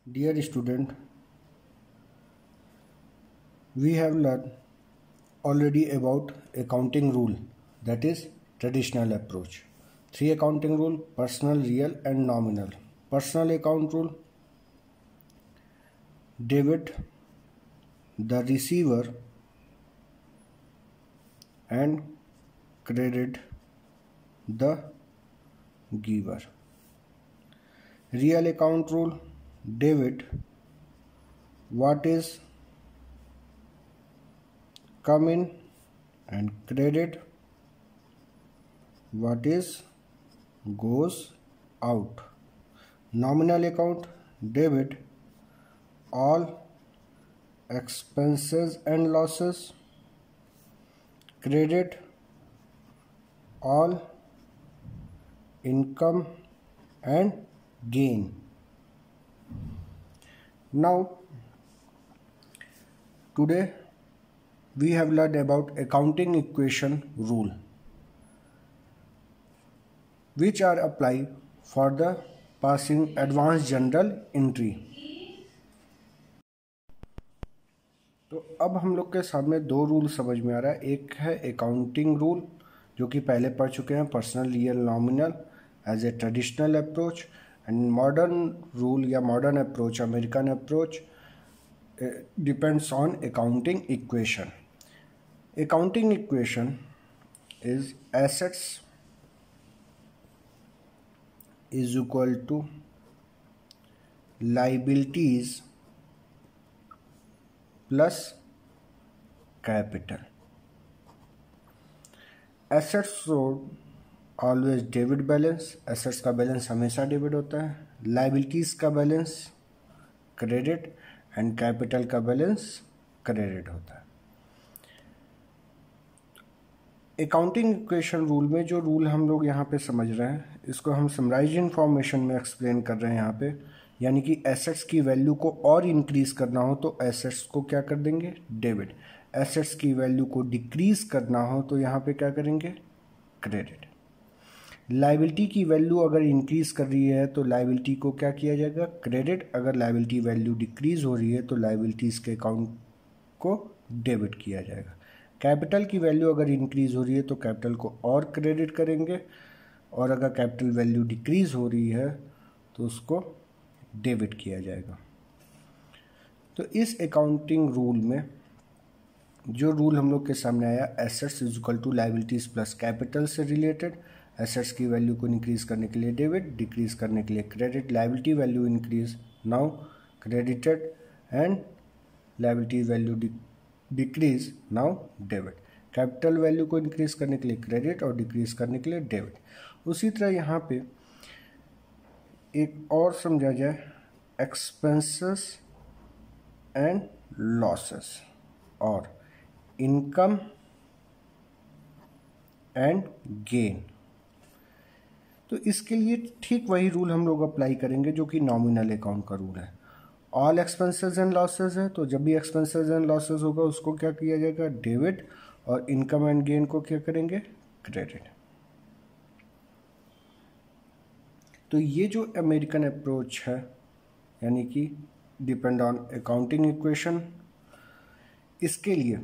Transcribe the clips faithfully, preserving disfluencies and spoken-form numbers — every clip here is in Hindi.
Dear student, we have learned already about accounting rule, that is traditional approach. Three accounting rule: personal, real and nominal. Personal account rule: debit the receiver and credit the giver. Real account rule: debit what is come in and credit what is goes out. Nominal account: debit all expenses and losses, credit all income and gain. Now today we have learned about accounting equation rule, which are applied for the passing advanced journal entry. तो अब हम लोग के सामने दो रूल समझ में आ रहा है. एक है अकाउंटिंग रूल जो कि पहले पढ़ चुके हैं, personal, real, nominal as a traditional approach, and modern rule या modern approach, American approach, depends on accounting equation. Accounting equation is assets is equal to liabilities plus capital. Assets show always debit balance. Assets का बैलेंस हमेशा डेबिट होता है. Liabilities का बैलेंस क्रेडिट एंड कैपिटल का बैलेंस क्रेडिट होता है. अकाउंटिंग इक्वेशन रूल में जो रूल हम लोग यहाँ पे समझ रहे हैं, इसको हम समराइज इन्फॉर्मेशन में एक्सप्लेन कर रहे हैं यहाँ पे. यानी कि एसेट्स की वैल्यू को और इंक्रीज करना हो तो एसेट्स को क्या कर देंगे, डेबिट. एसेट्स की वैल्यू को डिक्रीज करना हो तो यहाँ पे क्या करेंगे, क्रेडिट. लायबिलिटी की वैल्यू अगर इंक्रीज कर रही है तो लायबिलिटी को क्या किया जाएगा, क्रेडिट. अगर लायबिलिटी वैल्यू डिक्रीज हो रही है तो लायबिलिटीज के अकाउंट को डेबिट किया जाएगा. कैपिटल की वैल्यू अगर इंक्रीज हो रही है तो कैपिटल को और क्रेडिट करेंगे, और अगर कैपिटल वैल्यू डिक्रीज हो रही है तो उसको डेबिट किया जाएगा. तो इस अकाउंटिंग रूल में जो रूल हम लोग के सामने आया, assets is equal to liabilities plus capital से रिलेटेड. एसेट्स की वैल्यू को इंक्रीज करने के लिए डेबिट, डिक्रीज करने के लिए credit. Liability value increase, now credited, and liability value decrease, now debit. Capital value को इंक्रीज करने के लिए क्रेडिट और डिक्रीज करने के लिए डेबिट. उसी तरह यहाँ पे एक और समझा जाए, एक्सपेंसेस एंड लॉसेस और इनकम एंड गेन. तो इसके लिए ठीक वही रूल हम लोग अप्लाई करेंगे जो कि नॉमिनल अकाउंट का रूल है. ऑल एक्सपेंसेस एंड लॉसेस है, तो जब भी एक्सपेंसेस एंड लॉसेस होगा उसको क्या किया जाएगा, डेबिट, और इनकम एंड गेन को क्या करेंगे, क्रेडिट. तो ये जो अमेरिकन अप्रोच है, यानी कि डिपेंड ऑन अकाउंटिंग इक्वेशन, इसके लिए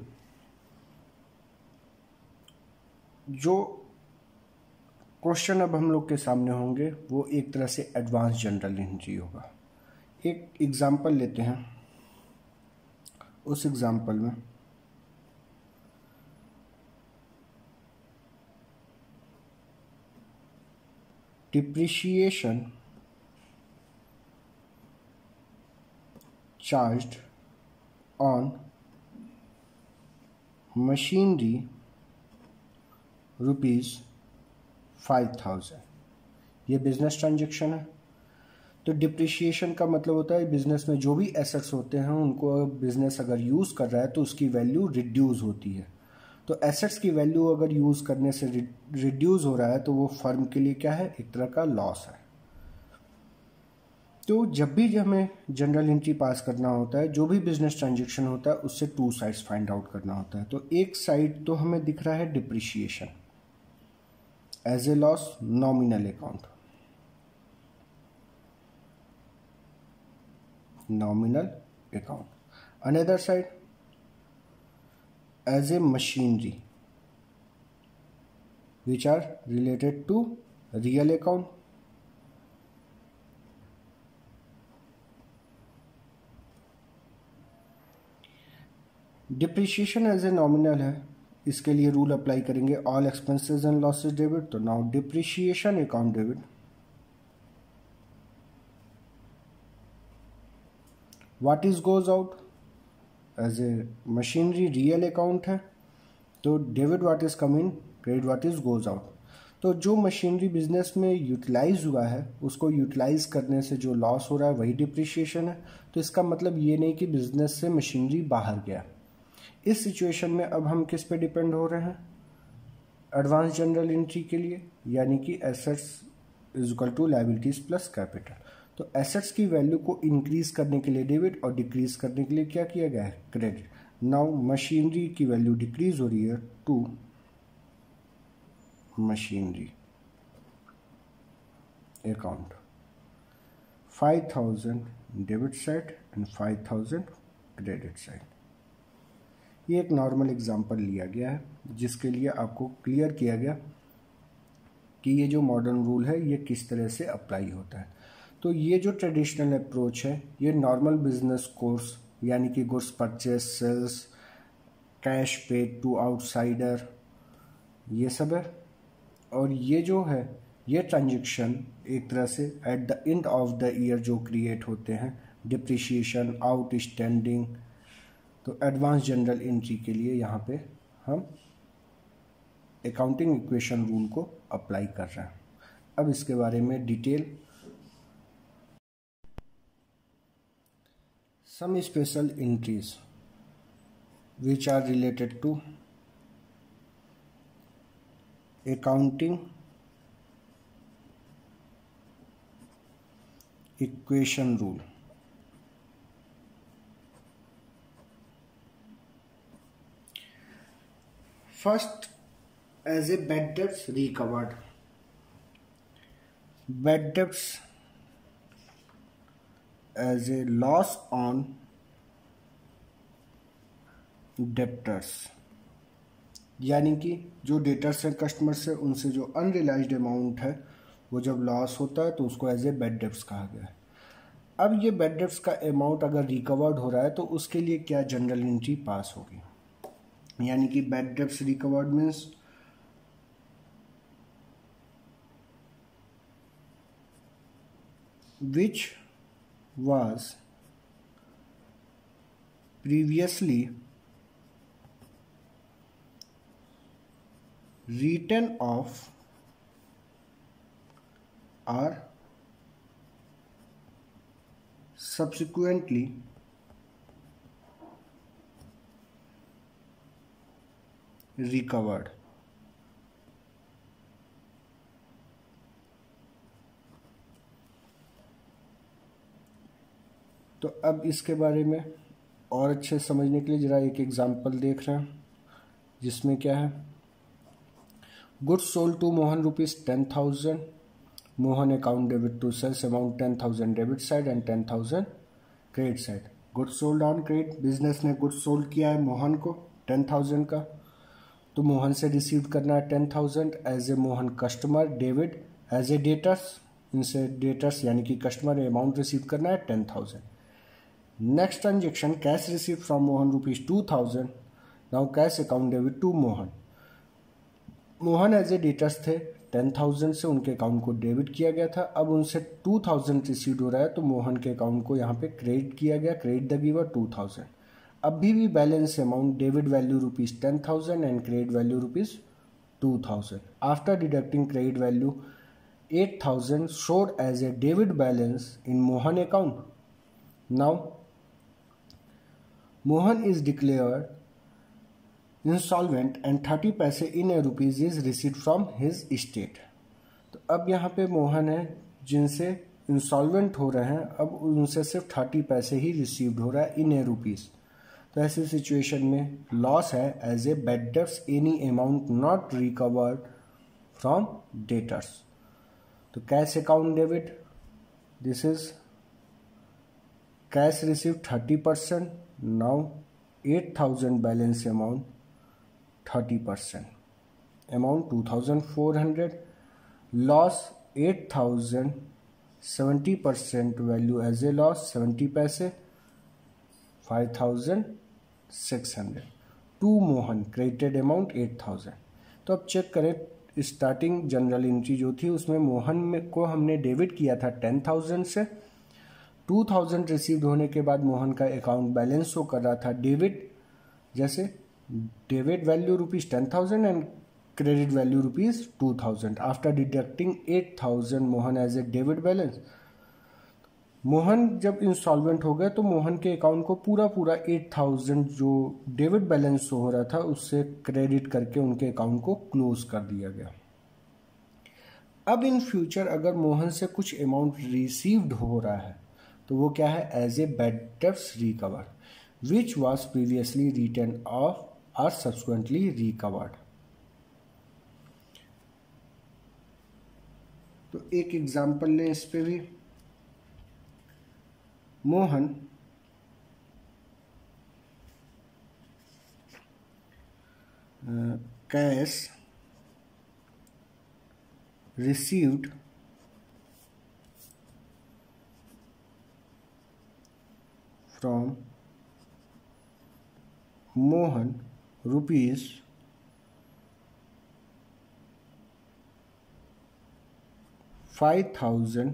जो क्वेश्चन अब हम लोग के सामने होंगे वो एक तरह से एडवांस जनरल एंट्री होगा. एक एग्जाम्पल लेते हैं. उस एग्जाम्पल में depreciation charged on machinery rupees five thousand. ये बिजनेस ट्रांजेक्शन है. तो डिप्रिशिएशन का मतलब होता है बिजनेस में जो भी एसेट्स होते हैं उनको बिजनेस अगर यूज़ कर रहा है तो उसकी वैल्यू रिड्यूस होती है. तो एसेट्स की वैल्यू अगर यूज़ करने से रिड्यूस हो रहा है तो वो फर्म के लिए क्या है, एक तरह का लॉस है. तो जब भी हमें जनरल एंट्री पास करना होता है, जो भी बिजनेस ट्रांजेक्शन होता है उससे टू साइड्स फाइंड आउट करना होता है. तो एक साइड तो हमें दिख रहा है depreciation as a loss, nominal account. nominal account. Another side, as a machinery, which are related to real account. Depreciation as a nominal है, इसके लिए रूल अप्लाई करेंगे all expenses and losses debit. तो now depreciation account debit, what is goes out as a machinery real account है, तो debit what is coming, credit what is goes out. तो जो मशीनरी बिजनेस में यूटिलाइज हुआ है उसको यूटिलाइज करने से जो लॉस हो रहा है वही डिप्रिशिएशन है. तो इसका मतलब ये नहीं कि बिजनेस से मशीनरी बाहर गया. इस सिचुएशन में अब हम किस पे डिपेंड हो रहे हैं, एडवांस जनरल एंट्री के लिए, यानी कि assets is equal to liabilities plus capital. तो एसेट्स की वैल्यू को इंक्रीज करने के लिए डेबिट और डिक्रीज करने के लिए क्या किया गया है, क्रेडिट. नाउ मशीनरी की वैल्यू डिक्रीज हो रही है to machinery account, five thousand debit side and five thousand credit side. ये एक नॉर्मल एग्जांपल लिया गया है जिसके लिए आपको क्लियर किया गया कि ये जो मॉडर्न रूल है ये किस तरह से अप्लाई होता है. तो ये जो ट्रेडिशनल अप्रोच है ये नॉर्मल बिजनेस कोर्स यानी कि goods purchase, sales, cash paid to outsider, ये सब है. और ये जो है ये ट्रांजेक्शन एक तरह से at the end of the year जो क्रिएट होते हैं, डिप्रिशिएशन, आउटस्टैंडिंग. तो एडवांस जनरल एंट्री के लिए यहाँ पे हम अकाउंटिंग इक्वेशन रूल को अप्लाई कर रहे हैं. अब इसके बारे में detail, some special entries which are related to accounting equation rule. First, as a bad debts recovered, bad debts as a loss on debtors, यानी कि जो डेटर्स हैं कस्टमर से उनसे जो अनरियलाइज्ड अमाउंट है वो जब लॉस होता है तो उसको एज ए बैड डेब्ट्स कहा गया है. अब ये बैड डेब्ट्स का अमाउंट अगर रिकवर्ड हो रहा है तो उसके लिए क्या जनरल एंट्री पास होगी, यानी कि bad debts recovered means which was previously written off or subsequently recovered. तो अब इसके बारे में और अच्छे समझने के लिए जरा एक एग्जांपल देख रहे हैं जिसमें क्या है, goods sold to Mohan rupees ten thousand, Mohan account debit to sales amount ten thousand debit side and ten thousand credit side. Goods sold on credit, business ने गुड्स सोल्ड किया है मोहन को टेन थाउजेंड का, तो मोहन से रिसीव करना है ten thousand as a Mohan customer, debit as a debtors, इनसे डेटर्स यानी कि कस्टमर अमाउंट रिसीव करना है ten thousand. Next transaction cash receive from Mohan rupees two thousand, now cash account debit to Mohan. Mohan as a debtors थे, टेन थाउजेंड से उनके अकाउंट को डेबिट किया गया था, अब उनसे टू थाउजेंड रिसीव हो रहा है तो मोहन के अकाउंट को यहाँ पे क्रेडिट किया गया, credit the giver two thousand. अभी भी balance amount debit value rupees ten thousand and credit value rupees two thousand. After deducting credit value eight thousand showed as a debit balance in Mohan account. Now Mohan is declared insolvent and thirty paise in a rupees is receive from his state. तो अब यहाँ पे मोहन है जिनसे इंसॉल्वेंट हो रहे हैं, अब उनसे सिर्फ थर्टी पैसे ही रिसीव्ड हो रहा है इन ए रुपीज. तो ऐसी सिचुएशन में लॉस है as a bad debts any amount not recovered from debtors. तो cash account debit, this is cash receive thirty percent, now eight thousand balance amount thirty percent, amount two thousand four hundred, loss eight thousand, seventy percent value as a loss seventy paise, five thousand six hundred, to Mohan credited amount eight thousand. तो अब चेक करें, स्टार्टिंग जनरल एंट्री जो थी उसमें मोहन में को हमने डेबिट किया था टेन थाउजेंड से, टू थाउजेंड रिसीव्ड होने के बाद मोहन का अकाउंट बैलेंस शो कर रहा था डेबिट, जैसे debit value rupees ten thousand and credit value rupees two thousand. After deducting eight thousand Mohan as a debit balance, Mohan जब इंस्टॉलमेंट हो गए तो मोहन के अकाउंट को पूरा पूरा एट थाउजेंड जो डेबिट बैलेंस शो हो रहा था उससे क्रेडिट करके उनके अकाउंट को क्लोज कर दिया गया। अब इन फ्यूचर अगर मोहन से कुछ अमाउंट रिसीव्ड हो रहा है तो वो क्या है, as a bad debts recover which was previously written off or subsequently recovered. तो एक एग्जांपल लें इस पे भी। Mohan cash received from Mohan rupees five thousand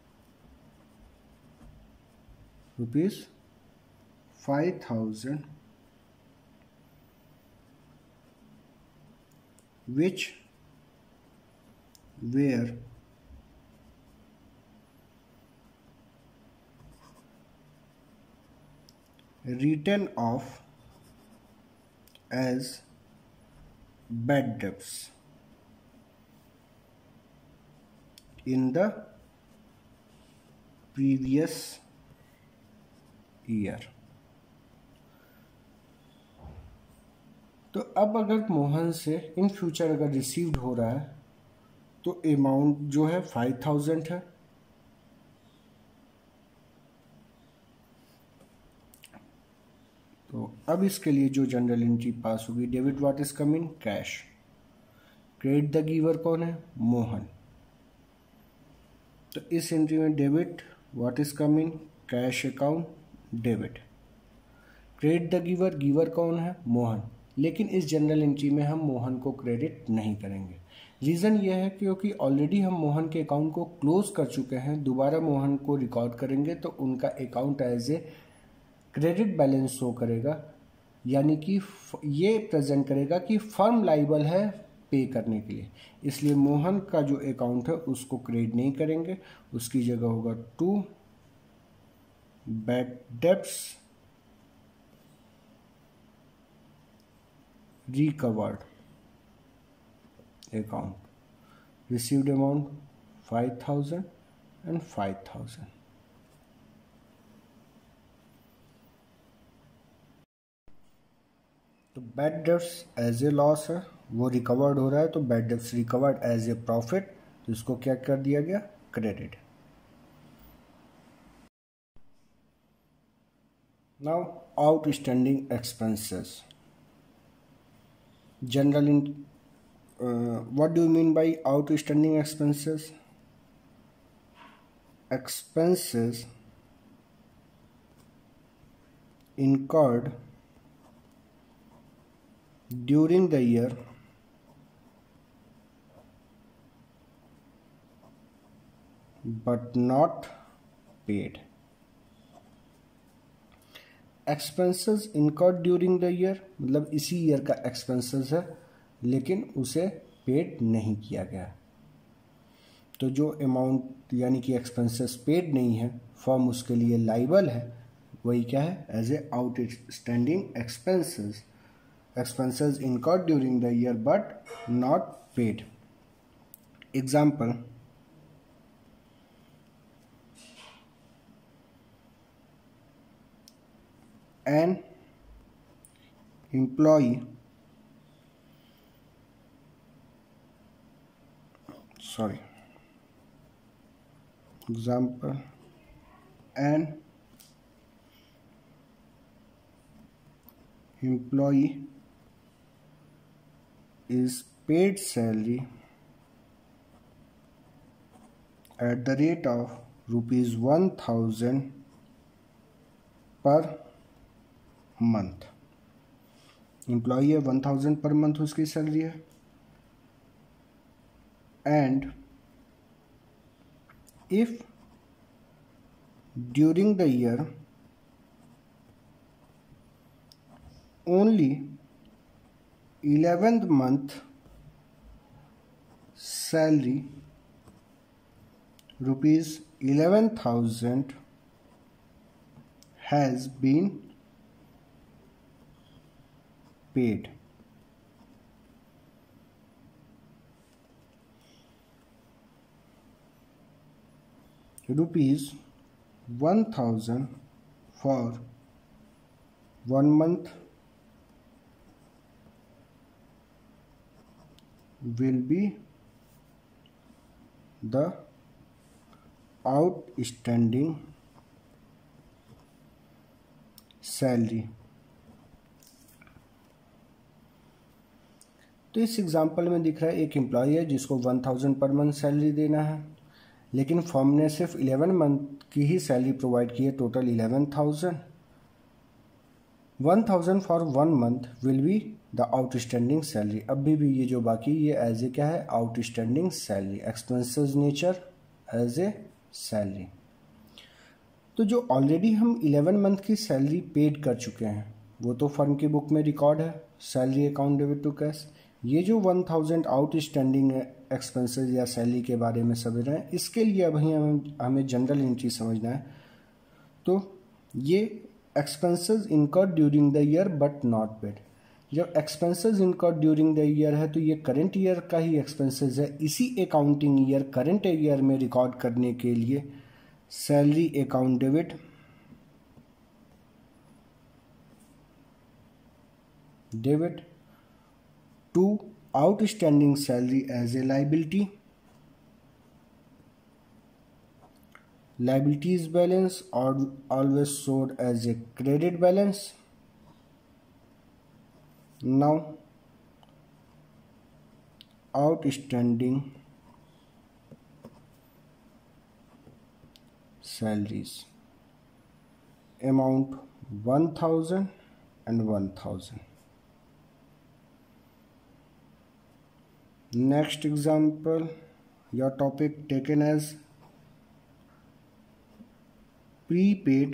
rupees five thousand which were written off as bad debts in the previous year। तो अब अगर मोहन से इन फ्यूचर अगर रिसीव्ड हो रहा है तो अमाउंट जो है फाइव थाउजेंड है, तो अब इसके लिए जो जनरल एंट्री पास होगी, debit what is coming cash, credit the giver कौन है, मोहन। तो इस एंट्री में debit what is coming cash account debit, credit the giver, giver कौन है, मोहन। लेकिन इस जनरल एंट्री में हम मोहन को क्रेडिट नहीं करेंगे। रीज़न ये है क्योंकि ऑलरेडी हम मोहन के अकाउंट को क्लोज कर चुके हैं। दोबारा मोहन को रिकॉर्ड करेंगे तो उनका account as a credit balance show करेगा, यानी कि ये प्रेजेंट करेगा कि फर्म लाइबल है पे करने के लिए। इसलिए मोहन का जो अकाउंट है उसको क्रेडिट नहीं करेंगे, उसकी जगह होगा to bad debts recovered account, received amount five thousand and five thousand। तो bad debts as a loss है, वो रिकवर्ड हो रहा है, तो bad debts recovered as a profit, तो इसको क्या कर दिया गया, credit. Now outstanding expenses. General in uh, what do you mean by outstanding expenses? Expenses incurred during the year but not paid। Expenses incurred during the year मतलब इसी ईयर का एक्सपेंसेस है लेकिन उसे पेड नहीं किया गया। तो जो अमाउंट यानी कि एक्सपेंसेस पेड नहीं है, फर्म उसके लिए लाइबल है, वही क्या है, as a outstanding expenses. Expenses incurred during the year but not paid. Example, an employee sorry example an employee is paid salary at the rate of rupees one thousand per month. Employee है, वन थाउजेंड पर मंथ उसकी सैलरी है, and if during the year only eleventh month salary rupees eleven thousand has been paid. Rupees one thousand for one month will be the outstanding salary. तो इस एग्जांपल में दिख रहा है एक एम्प्लॉय है जिसको one thousand per month salary देना है, लेकिन फर्म ने सिर्फ इलेवन मंथ की ही सैलरी प्रोवाइड की है, total eleven thousand. One thousand for one month will be the outstanding salary. अभी भी ये जो बाकी ये एज ए क्या है, outstanding salary, expenses nature as a salary. तो जो ऑलरेडी हम इलेवन मंथ की सैलरी पेड कर चुके हैं वो तो फर्म की बुक में रिकॉर्ड है, salary account debit to cash. ये जो वन थाउजेंड आउटस्टैंडिंग एक्सपेंसेस या सैलरी के बारे में समझ रहे हैं, इसके लिए अब हमें हमें जनरल एंट्री समझना है। तो ये expenses incurred during the year but not paid. जब expenses incurred during the year है तो ये करंट ईयर का ही एक्सपेंसेस है। इसी अकाउंटिंग ईयर करंट ईयर में रिकॉर्ड करने के लिए salary account debit debit to outstanding salary as a liability. Liabilities balance or always showed as a credit balance. Now outstanding salaries amount one thousand and one thousand. Next example, your topic taken as prepaid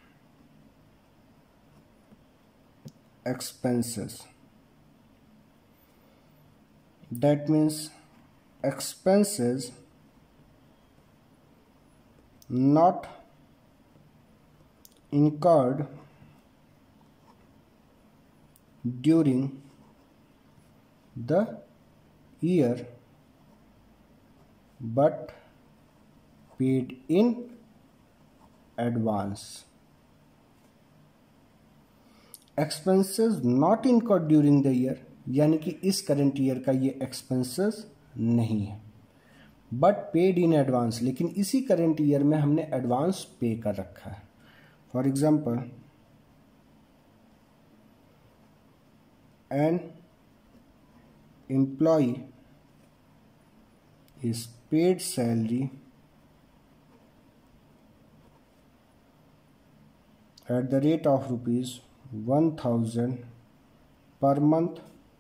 expenses. That means expenses not incurred during the year but paid in advance. Expenses not incurred during the year यानी कि इस करंट ईयर का ये एक्सपेंसेस नहीं है, बट पेड इन एडवांस, लेकिन इसी करंट ईयर में हमने एडवांस पे कर रखा है। For example, an employee is paid salary at the rate of rupees one thousand per month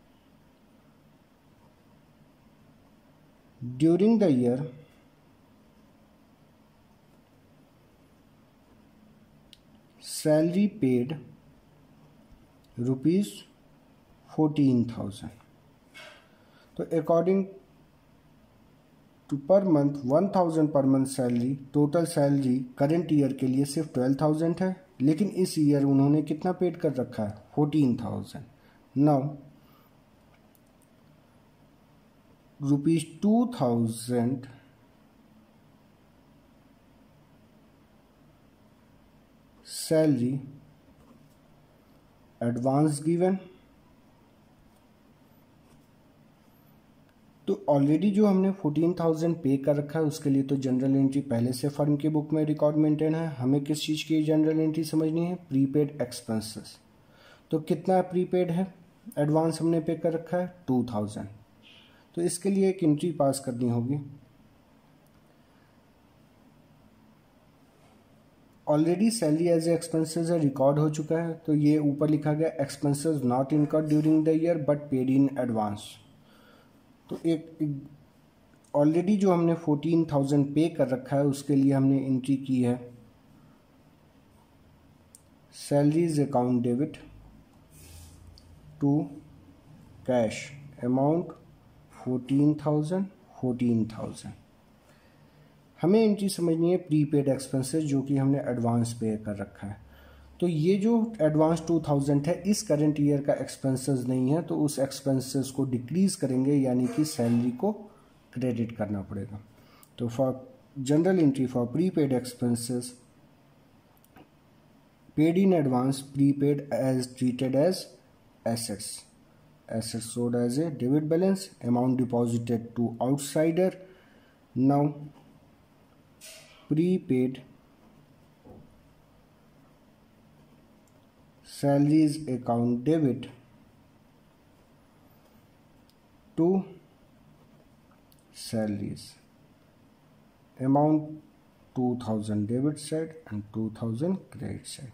during the year salary paid rupees fourteen thousand। तो according to per month one thousand per month salary, total salary current year के लिए सिर्फ ट्वेल्व थाउजेंड है, लेकिन इस ईयर उन्होंने कितना पेड कर रखा है, fourteen thousand. Now rupees two thousand salary advance given. तो ऑलरेडी जो हमने फोर्टीन थाउजेंड पे कर रखा है उसके लिए तो जनरल एंट्री पहले से फर्म की बुक में रिकॉर्ड मेंटेन है। हमें किस चीज़ की जनरल एंट्री समझनी है, प्रीपेड एक्सपेंसेस। तो कितना प्रीपेड है, एडवांस हमने पे कर रखा है टू थाउजेंड। तो इसके लिए एक एंट्री पास करनी होगी। Already salary as expenses record हो चुका है, तो ये ऊपर लिखा गया expenses not incurred during the year but paid in advance. तो एक ऑलरेडी जो हमने फोर्टीन थाउजेंड पे कर रखा है उसके लिए हमने एंट्री की है salaries account debit to cash amount fourteen thousand fourteen thousand. हमें एंट्री समझनी है प्रीपेड एक्सपेंसेस जो कि हमने एडवांस पे कर रखा है। तो ये जो एडवांस टू थाउजेंड है इस करंट ईयर का एक्सपेंसेस नहीं है, तो उस एक्सपेंसेस को डिक्रीज करेंगे, यानी कि सैलरी को क्रेडिट करना पड़ेगा। तो for journal entry for prepaid expenses paid in advance prepaid as treated as assets, assets sold as a debit balance, amount deposited to outsider. Now prepaid salaries account debit to salaries, amount two thousand debit side and two thousand credit side।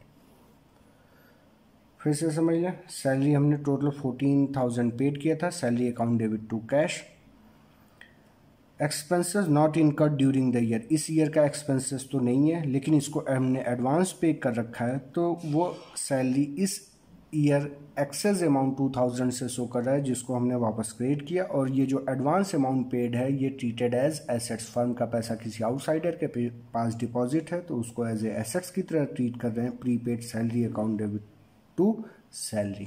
फिर से समझ लें, सैलरी हमने टोटल फोर्टीन थाउजेंड पेड किया था, salary account debit to cash. Expenses not incurred during the year, इस ईयर का एक्सपेंसेस तो नहीं है लेकिन इसको हमने एडवांस पे कर रखा है, तो वो सैलरी इस year excess amount two thousand से शो कर रहा है जिसको हमने वापस क्रेडिट किया। और ये जो एडवांस अमाउंट पेड है ये ट्रीटेड एज एसेट्स, फर्म का पैसा किसी आउटसाइडर के पास डिपॉजिट है तो उसको एज ए एसेट्स की तरह ट्रीट कर रहे हैं। Prepaid salary account debit to salary.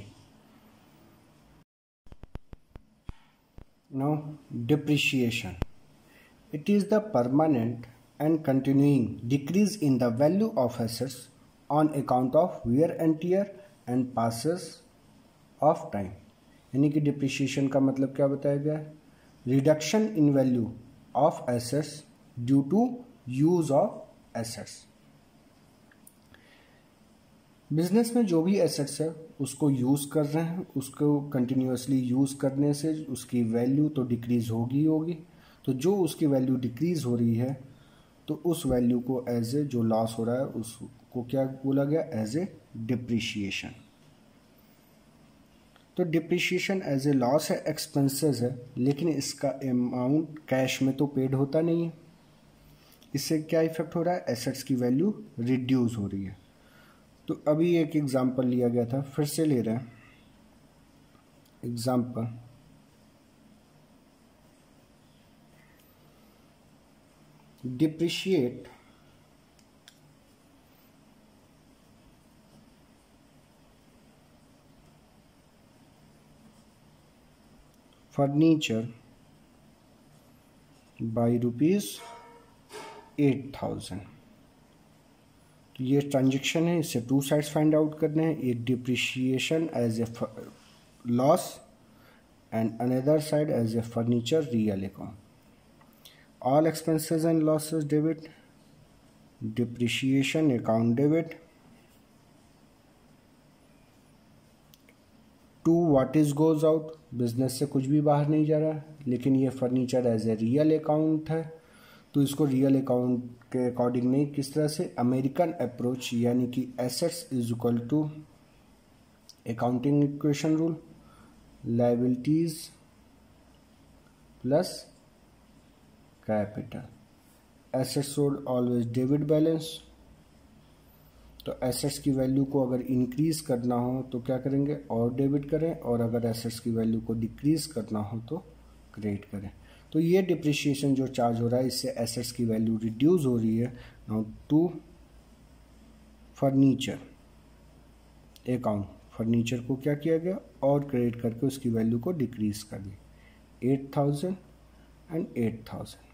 Now depreciation. It is the permanent and continuing decrease in the value of assets on account of wear and tear and passes of time। यानी कि depreciation का मतलब क्या बताया गया है, reduction in value of assets due to use of assets। Business में जो भी एसेट्स है उसको यूज़ कर रहे हैं, उसको कंटिन्यूसली यूज़ करने से उसकी वैल्यू तो डिक्रीज़ होगी होगी। तो जो उसकी वैल्यू डिक्रीज़ हो रही है तो उस वैल्यू को एज ए जो लॉस हो रहा है उसको क्या बोला गया, एज ए डिप्रिशिएशन। तो डिप्रिशिएशन एज ए लॉस है, एक्सपेंसेस है, लेकिन इसका अमाउंट कैश में तो पेड होता नहीं है। इससे क्या इफेक्ट हो रहा है, एसेट्स की वैल्यू रिड्यूस हो रही है। तो अभी एक एग्जांपल लिया गया था, फिर से ले रहे हैं example. Depreciate furniture by rupees eight thousand. तो ये ट्रांजेक्शन है, इससे टू साइड्स फाइंड आउट करने हैं, एक depreciation as a loss and another side as a furniture real account. All expenses and losses debit, depreciation account debit to what is goes out, business से कुछ भी बाहर नहीं जा रहा लेकिन ये furniture as a real account है तो इसको रियल अकाउंट के अकॉर्डिंग नहीं, किस तरह से, अमेरिकन अप्रोच, यानी कि assets is equal to accounting equation rule, liabilities plus capital. Assets sold always debit balance. तो एसेट्स की वैल्यू को अगर इंक्रीज करना हो तो क्या करेंगे, और डेबिट करें, और अगर एसेट्स की वैल्यू को डिक्रीज करना हो तो क्रेडिट करें। तो ये डिप्रिशिएशन जो चार्ज हो रहा है इससे एसेट्स की वैल्यू रिड्यूस हो रही है। Now to furniture account, furniture को क्या किया गया, और क्रेडिट करके उसकी वैल्यू को डिक्रीज कर दी, eight thousand and eight thousand.